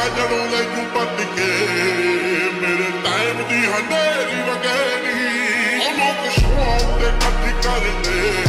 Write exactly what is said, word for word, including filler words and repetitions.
ਜਦੋਂ ਲੈ ਤੂੰ ਪੱਟ ਕੇ ਮੇਰੇ ਟਾਈਮ ਦੀ ਹਨੇਰੀ ਵਗੈਰੀ ਉਹ ਲੋਕ ਸ਼ੌਕ ਤੇ ਕੱਟ ਕਰਦੇ